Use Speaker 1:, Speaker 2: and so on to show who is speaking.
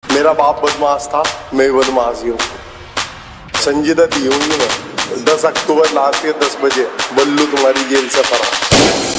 Speaker 1: मेरा बाप बदमाश था, मैं बदमाश ही हूँ। संजीदा दी हूँ मैं। 10 अक्टूबर रात के 10 बजे बल्लू तुम्हारी जेल से फरार।